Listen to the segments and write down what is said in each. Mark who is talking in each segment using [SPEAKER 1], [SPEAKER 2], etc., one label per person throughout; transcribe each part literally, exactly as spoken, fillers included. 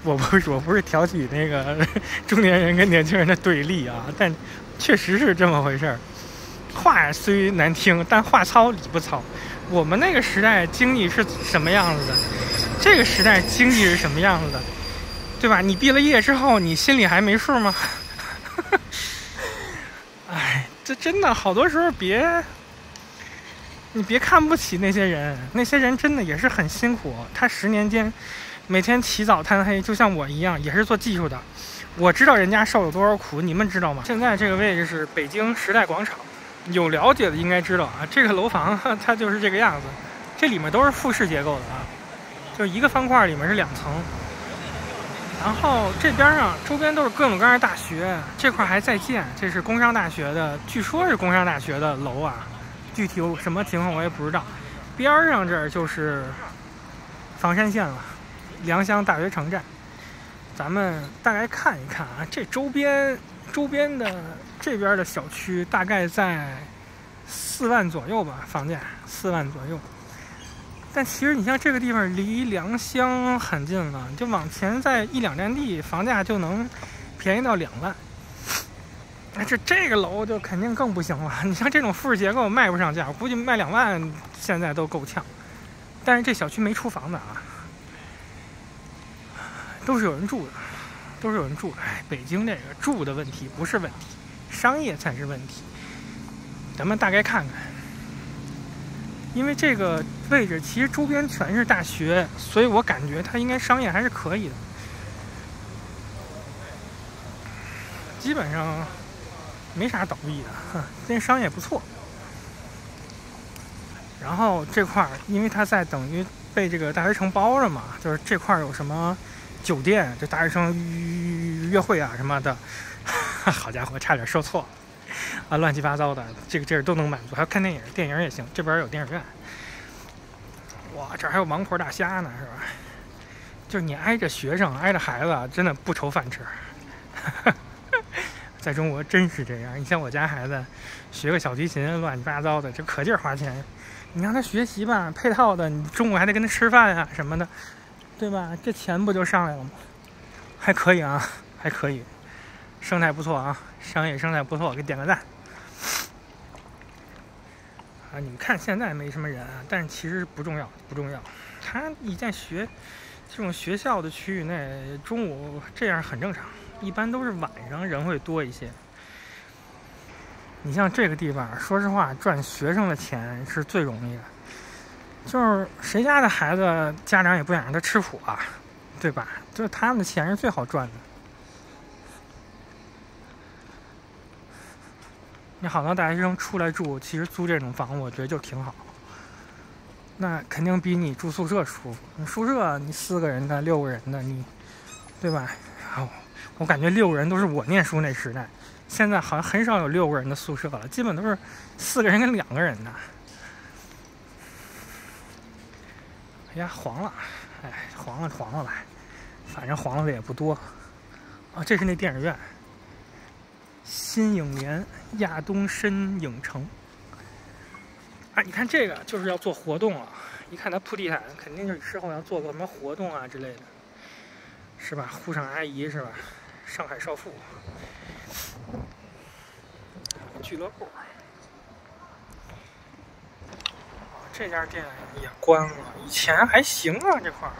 [SPEAKER 1] 我不是我不是挑起那个中年人跟年轻人的对立啊，但确实是这么回事儿。话虽难听，但话糙理不糙。我们那个时代经济是什么样子的，这个时代经济是什么样子的，对吧？你毕了业之后，你心里还没数吗？哎，这真的好多时候别，你别看不起那些人，那些人真的也是很辛苦。他十年间每天起早贪黑，就像我一样，也是做技术的。我知道人家受了多少苦，你们知道吗？现在这个位置是北京时代广场，有了解的应该知道啊。这个楼房它就是这个样子，这里面都是复式结构的啊，就是一个方块里面是两层。然后这边上周边都是各种各样的大学，这块还在建，这是工商大学的，据说是工商大学的楼啊，具体有什么情况我也不知道。边上这儿就是房山县了，良乡大学城站。咱们大概看一看啊，这周边周边的这边的小区大概在四万左右吧，房价四万左右。但其实你像这个地方离良乡很近了，就往前在一两站地，房价就能便宜到两万。那这这个楼就肯定更不行了。你像这种复式结构卖不上价，我估计卖两万现在都够呛。但是这小区没出房的啊，都是有人住的，都是有人住的。哎，北京这个住的问题不是问题，商业才是问题。咱们大概看看。因为这个位置其实周边全是大学，所以我感觉它应该商业还是可以的，基本上没啥倒闭的，哼，这商业不错。然后这块因为它在等于被这个大学城包着嘛，就是这块有什么酒店，这大学生约会啊什么的，好家伙，差点说错了。啊，乱七八糟的，这个这儿都能满足。还有看电影，电影也行，这边有电影院。哇，这儿还有王婆大虾呢，是吧？就是你挨着学生，挨着孩子，真的不愁饭吃。在中国真是这样。你像我家孩子，学个小提琴，乱七八糟的，就可劲儿花钱。你让他学习吧，配套的，你中午还得跟他吃饭啊什么的，对吧？这钱不就上来了吗？还可以啊，还可以。生态不错啊，商业生态不错，给点个赞。啊，你们看现在没什么人，但是其实不重要，不重要。他你在学这种学校的区域内，中午这样很正常，一般都是晚上人会多一些。你像这个地方，说实话，赚学生的钱是最容易的。就是谁家的孩子，家长也不想让他吃苦啊，对吧？就是他们的钱是最好赚的。你好多大学生出来住，其实租这种房，我觉得就挺好。那肯定比你住宿舍舒服。你宿舍你四个人的、六个人的，你对吧？哦，我感觉六个人都是我念书那时代，现在好像很少有六个人的宿舍了，基本都是四个人跟两个人的。哎呀，黄了，哎，黄了黄了吧，反正黄了的也不多。啊，这是那电影院。新影联亚东深影城，啊，你看这个就是要做活动啊！一看它铺地毯，肯定就是之后要做个什么活动啊之类的，是吧？沪上阿姨是吧？上海少妇俱乐部，这家店也关了，以前还行啊这块儿。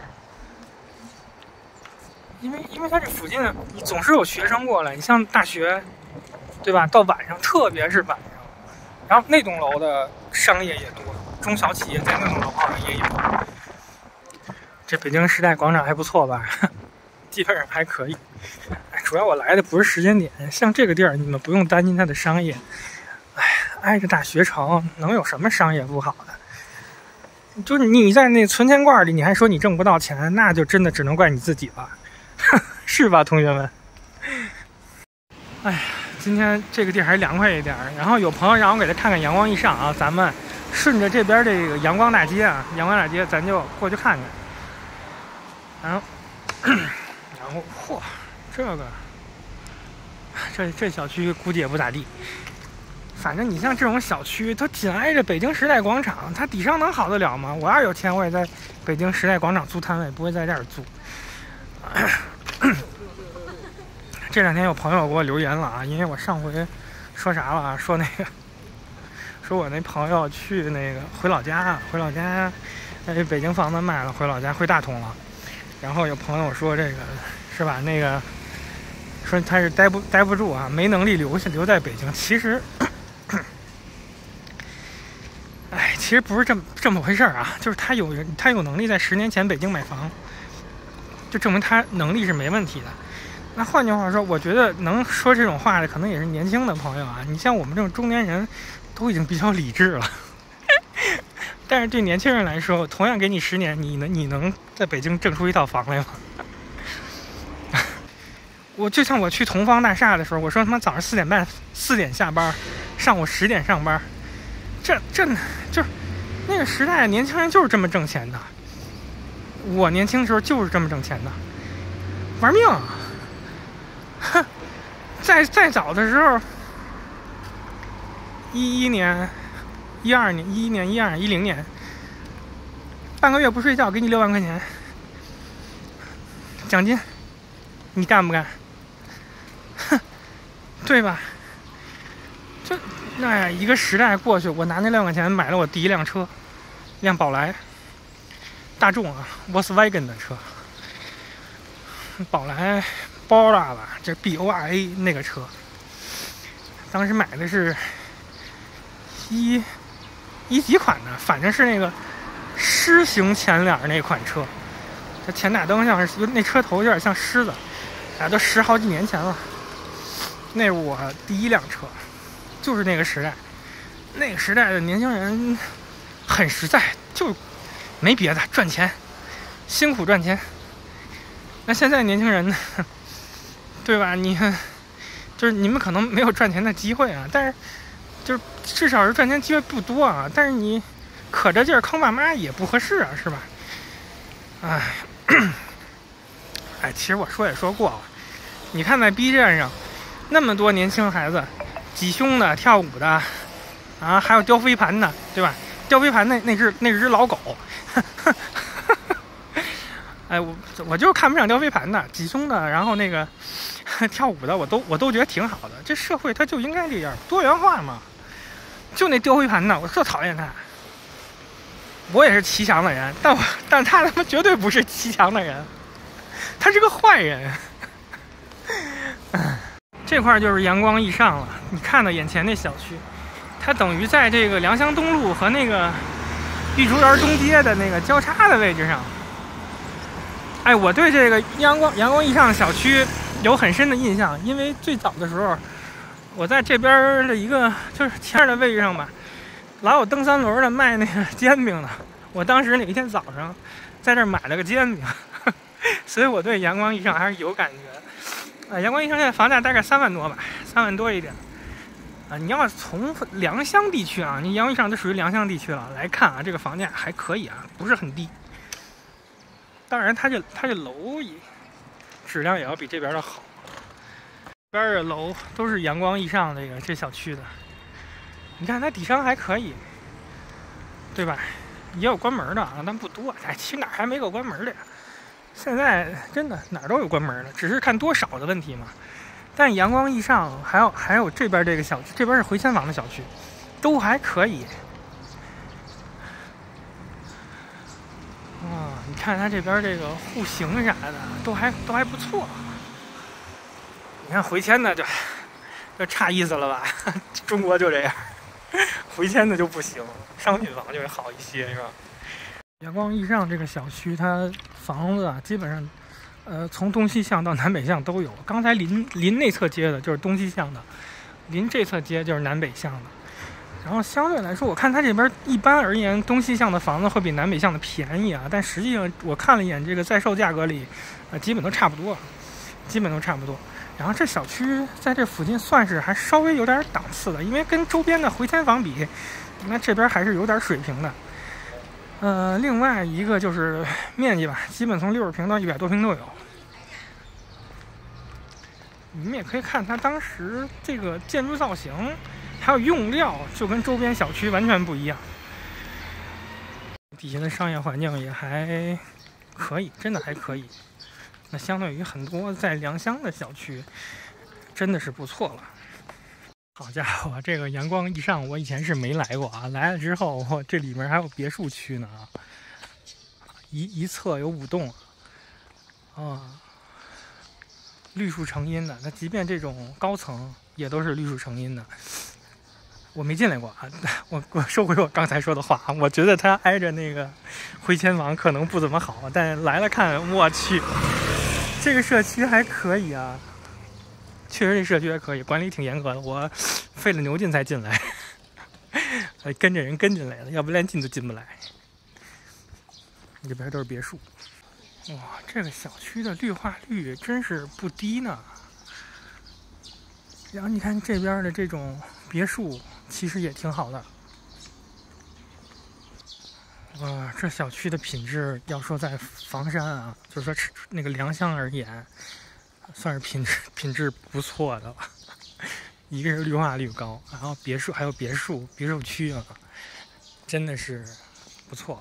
[SPEAKER 1] 因为因为它这附近你总是有学生过来，你像大学，对吧？到晚上，特别是晚上，然后那栋楼的商业也多，中小企业在那栋楼旁边也有。这北京时代广场还不错吧？基本上还可以。主要我来的不是时间点，像这个地儿你们不用担心它的商业。哎，挨着大学城，能有什么商业不好的？就是你在那存钱罐里，你还说你挣不到钱，那就真的只能怪你自己了。是吧，同学们？哎呀，今天这个地儿还凉快一点。然后有朋友让我给他看看阳光一上啊，咱们顺着这边这个阳光大街啊，阳光大街咱就过去看看。然后，然后，嚯，这个，这这小区估计也不咋地。反正你像这种小区，它紧挨着北京时代广场，它底商能好得了吗？我要是有钱，我也在北京时代广场租摊位，不会在这儿租。 这两天有朋友给我留言了啊，因为我上回说啥了啊？说那个，说我那朋友去那个回老家，回老家，那北京房子卖了，回老家回大同了。然后有朋友说这个是吧？那个说他是待不待不住啊，没能力留下留在北京。其实，哎，其实不是这么这么回事啊，就是他有他有能力在十年前北京买房，就证明他能力是没问题的。那换句话说，我觉得能说这种话的可能也是年轻的朋友啊。你像我们这种中年人，都已经比较理智了。但是对年轻人来说，同样给你十年，你能你能在北京挣出一套房来吗？我就像我去同方大厦的时候，我说他妈早上四点半四点下班，上午十点上班，这这就是那个时代年轻人就是这么挣钱的。我年轻的时候就是这么挣钱的，玩命。哼，再再早的时候，一一年、一二年、一一年、一二年、一零年，半个月不睡觉给你六万块钱奖金，你干不干？哼，对吧？就那一个时代过去，我拿那六万块钱买了我第一辆车，一辆宝来，大众啊 ，Volkswagen 的车，宝来。包大吧，这 B O R A 那个车，当时买的是一一几款的，反正是那个狮形前脸那款车，这前大灯像是那车头有点像狮子，啊，都十好几年前了。那是我第一辆车，就是那个时代，那个时代的年轻人很实在，就没别的，赚钱，辛苦赚钱。那现在年轻人呢？对吧？你看，就是你们可能没有赚钱的机会啊，但是就是至少是赚钱机会不多啊。但是你可着劲儿坑爸妈也不合适啊，是吧？哎，哎，其实我说也说过了，你看在 B 站上那么多年轻孩子，挤胸的、跳舞的，啊，还有叼飞盘的，对吧？叼飞盘那那是那是只老狗。哎，我我就是看不上叼飞盘的、挤胸的，然后那个跳舞的，我都我都觉得挺好的。这社会它就应该这样，多元化嘛。就那叼飞盘的，我特讨厌他。我也是骑墙的人，但我但他他妈绝对不是骑墙的人，他是个坏人。这块就是阳光易上了，你看到眼前那小区，它等于在这个良乡东路和那个玉竹园东街的那个交叉的位置上。哎，我对这个阳光阳光易上小区有很深的印象，因为最早的时候，我在这边的一个就是前面的位置上吧，老有蹬三轮的卖那个煎饼的。我当时哪一天早上在这买了个煎饼，所以我对阳光易上还是有感觉。啊，阳光易上现在房价大概三万多吧，三万多一点。啊，你要从良乡地区啊，你阳光易上就属于良乡地区了来看啊，这个房价还可以啊，不是很低。当然，它这它这楼也质量也要比这边的好。这边的楼都是阳光易上这个这小区的，你看它底商还可以，对吧？也有关门的啊，但不多。哎，其实哪儿还没个关门的呀？现在真的哪儿都有关门的，只是看多少的问题嘛。但阳光易上还有还有这边这个小区，这边是回迁房的小区，都还可以。啊，你看它这边这个户型啥的都还都还不错。你看回迁的就就差意思了吧？中国就这样，回迁的就不行，商品房就会好一些，是吧？阳光易上这个小区，它房子啊，基本上，呃，从东西向到南北向都有。刚才临临内侧街的就是东西向的，临这侧街就是南北向的。然后相对来说，我看它这边一般而言，东西向的房子会比南北向的便宜啊。但实际上，我看了一眼这个在售价格里，呃，基本都差不多，基本都差不多。然后这小区在这附近算是还稍微有点档次的，因为跟周边的回迁房比，那这边还是有点水平的。呃，另外一个就是面积吧，基本从六十平到一百多平都有。你们也可以看它当时这个建筑造型，还有用料，就跟周边小区完全不一样。底下的商业环境也还可以，真的还可以。 那相对于很多在良乡的小区，真的是不错了。好家伙，这个阳光一上，我以前是没来过啊，来了之后，我这里面还有别墅区呢啊，一一侧有五栋啊，绿树成荫的。那即便这种高层也都是绿树成荫的。我没进来过啊，我我收回我刚才说的话，我觉得它挨着那个回迁房可能不怎么好，但来了看，我去，这个社区还可以啊。确实这社区还可以，管理挺严格的，我费了牛劲才进来，跟着人跟进来的，要不连进都进不来。这边都是别墅，哇，这个小区的绿化率真是不低呢。然后你看这边的这种别墅，其实也挺好的。哇，这小区的品质，要说在房山啊，就是说那个良乡而言，算是品质品质不错的了。一个是绿化率高，然后别墅还有别墅别墅区啊，真的是不错。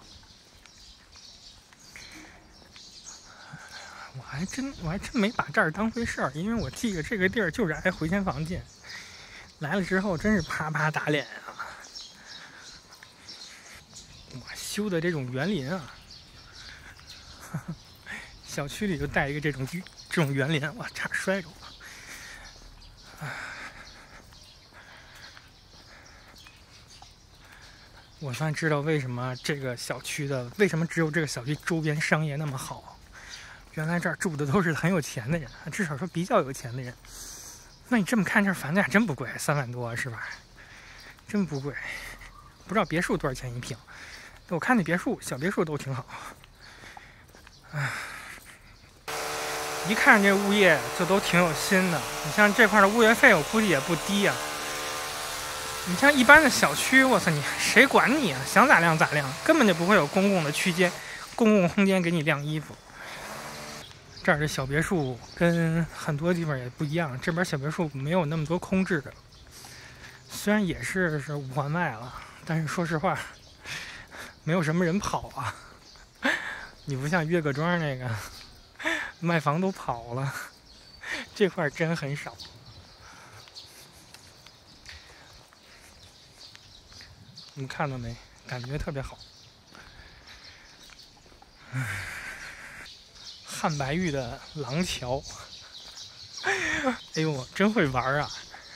[SPEAKER 1] 我还真我还真没把这儿当回事儿，因为我记着这个地儿就是挨回迁房近，来了之后真是啪啪打脸啊！哇，修的这种园林啊，呵呵，小区里就带一个这种这种园林，哇，差点摔着我。我算知道为什么这个小区的为什么只有这个小区周边商业那么好。原来这儿住的都是很有钱的人，至少说比较有钱的人。那你这么看，这房价真不贵，三万多是吧？真不贵。不知道别墅多少钱一平？我看那别墅，小别墅都挺好。唉，一看这物业就都挺有心的。你像这块的物业费，我估计也不低呀、啊。你像一般的小区，我操你，谁管你啊？想咋晾咋晾，根本就不会有公共的区间、公共空间给你晾衣服。这儿的小别墅跟很多地方也不一样，这边小别墅没有那么多空置的，虽然也是是五环外了，但是说实话，没有什么人跑啊。你不像岳各庄那个卖房都跑了，这块真很少。你们看到没？感觉特别好。汉白玉的廊桥，哎呦，真会玩啊！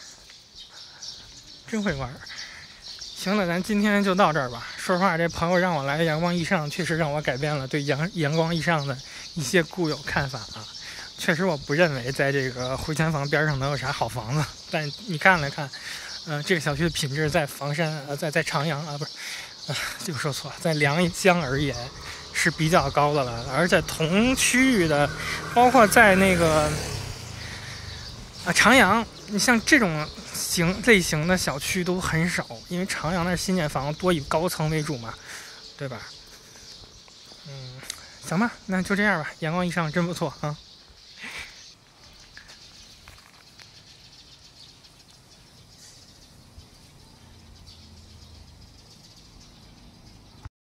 [SPEAKER 1] 真会玩。行了，咱今天就到这儿吧。说实话，这朋友让我来阳光易上，确实让我改变了对阳阳光易上的一些固有看法啊。确实，我不认为在这个回迁房边上能有啥好房子。但你看了看，呃，这个小区的品质在房山，呃，在在长阳啊，不是，啊，就说错了，在良乡而言是比较高的了。而在同区域的，包括在那个啊长阳，你像这种型类型的小区都很少，因为长阳那新建房多以高层为主嘛，对吧？嗯，行吧，那就这样吧。阳光易上真不错啊。